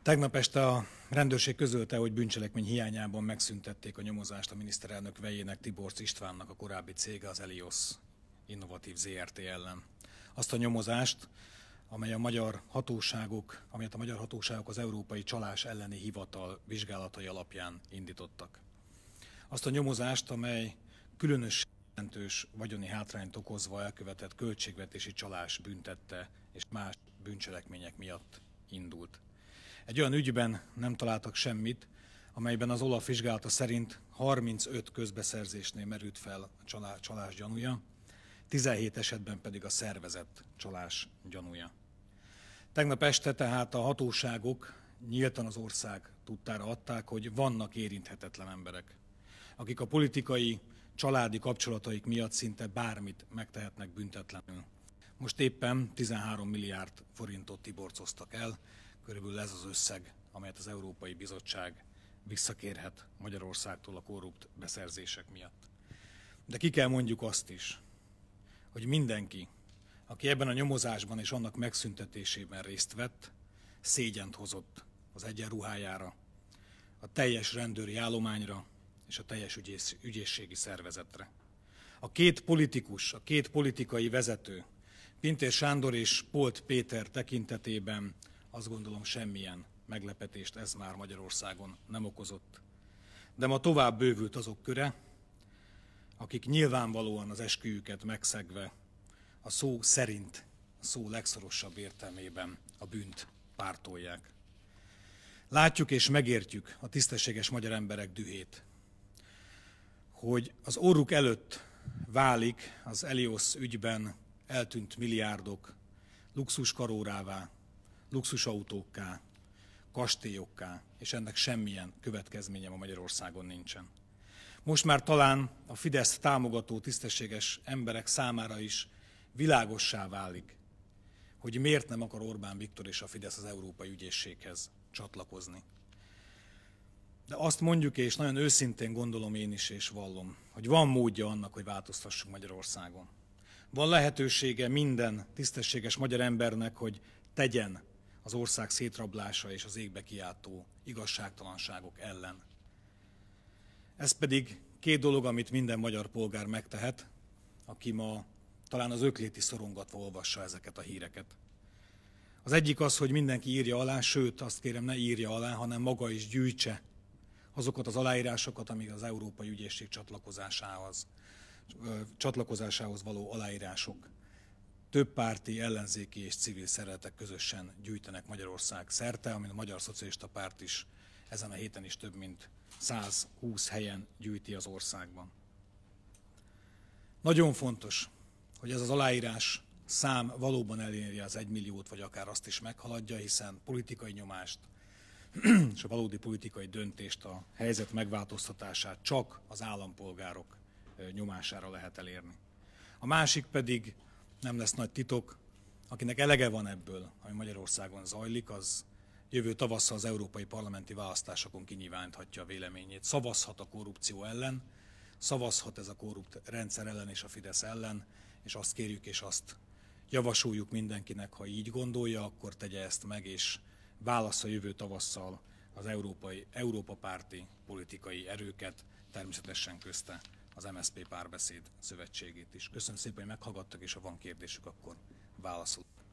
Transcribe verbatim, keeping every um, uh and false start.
Tegnap este a rendőrség közölte, hogy bűncselekmény hiányában megszüntették a nyomozást a miniszterelnök vejének, Tiborcz Istvánnak a korábbi cége, az Elios Innovatív zé er té ellen. Azt a nyomozást, amely a magyar hatóságok, amelyet a magyar hatóságok az Európai Csalás elleni Hivatal vizsgálatai alapján indítottak. Azt a nyomozást, amely különös jelentős vagyoni hátrányt okozva elkövetett költségvetési csalás büntette és más bűncselekmények miatt indult. Egy olyan ügyben nem találtak semmit, amelyben az OLAF vizsgálata szerint harmincöt közbeszerzésnél merült fel a csalás gyanúja, tizenhét esetben pedig a szervezett csalás gyanúja. Tegnap este tehát a hatóságok nyíltan az ország tudtára adták, hogy vannak érinthetetlen emberek, akik a politikai, családi kapcsolataik miatt szinte bármit megtehetnek büntetlenül. Most éppen tizenhárom milliárd forintot tiborcoztak el, körülbelül ez az összeg, amelyet az Európai Bizottság visszakérhet Magyarországtól a korrupt beszerzések miatt. De ki kell mondjuk azt is, hogy mindenki, aki ebben a nyomozásban és annak megszüntetésében részt vett, szégyent hozott az egyenruhájára, a teljes rendőri állományra és a teljes ügyész, ügyészségi szervezetre. A két politikus, a két politikai vezető, Pintér Sándor és Polt Péter tekintetében azt gondolom semmilyen meglepetést ez már Magyarországon nem okozott. De ma tovább bővült azok köre, akik nyilvánvalóan az esküjüket megszegve a szó szerint, a szó legszorosabb értelmében a bűnt pártolják. Látjuk és megértjük a tisztességes magyar emberek dühét, hogy az orruk előtt válik az Elios ügyben eltűnt milliárdok luxuskarórává, luxusautókká, kastélyokká, és ennek semmilyen következménye ma Magyarországon nincsen. Most már talán a Fidesz támogató tisztességes emberek számára is világossá válik, hogy miért nem akar Orbán Viktor és a Fidesz az Európai Ügyészséghez csatlakozni. De azt mondjuk, és nagyon őszintén gondolom én is és vallom, hogy van módja annak, hogy változtassunk Magyarországon. Van lehetősége minden tisztességes magyar embernek, hogy tegyen az ország szétrablása és az égbe kiáltó igazságtalanságok ellen. Ez pedig két dolog, amit minden magyar polgár megtehet, aki ma talán az ökléti szorongatva olvassa ezeket a híreket. Az egyik az, hogy mindenki írja alá, sőt azt kérem, ne írja alá, hanem maga is gyűjtse azokat az aláírásokat, amik az Európai Ügyészség csatlakozásához, csatlakozásához való aláírások több párti, ellenzéki és civil szervezetek közösen gyűjtenek Magyarország szerte, amin a Magyar Szocialista Párt is ezen a héten is több mint száz húsz helyen gyűjti az országban. Nagyon fontos, hogy ez az aláírás szám valóban elérje az egymilliót, vagy akár azt is meghaladja, hiszen politikai nyomást és a valódi politikai döntést, a helyzet megváltoztatását csak az állampolgárok nyomására lehet elérni. A másik pedig nem lesz nagy titok, akinek elege van ebből, ami Magyarországon zajlik, az jövő tavasszal az európai parlamenti választásokon kinyilváníthatja a véleményét. Szavazhat a korrupció ellen, szavazhat ez a korrupt rendszer ellen és a Fidesz ellen, és azt kérjük és azt javasoljuk mindenkinek, ha így gondolja, akkor tegye ezt meg, és válassza jövő tavasszal az európai, Európa párti politikai erőket, természetesen közte az em es zé pé Párbeszéd Szövetségét is. Köszönöm szépen, hogy meghallgattak, és ha van kérdésük, akkor válaszol.